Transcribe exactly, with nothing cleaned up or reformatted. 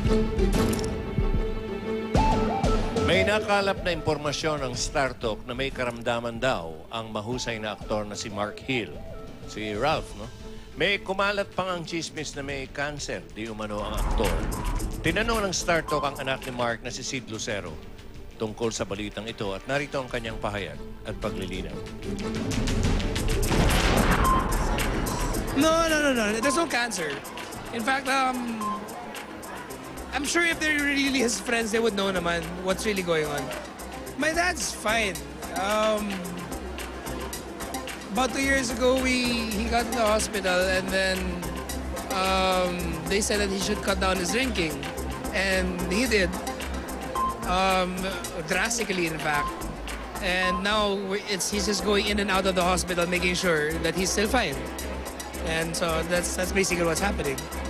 May nakalap na impormasyon ng Startalk na may karamdaman daw ang mahusay na aktor na si Mark Gil. Si Ralph, no? May kumalat pang ang chismis na may cancer, di umano ang aktor. Tinanong ng Startalk ang anak ni Mark na si Sid Lucero tungkol sa balitang ito at narito ang kanyang pahayag at paglilinaw. No, no, no, no. There's no cancer. In fact, um, I'm sure if they're really his friends, they would know naman what's really going on. My dad's fine. Um, about two years ago, we he got to the hospital, and then um, they said that he should cut down his drinking, and he did, um, drastically, in fact. And now it's he's just going in and out of the hospital, making sure that he's still fine. And so that's that's basically what's happening.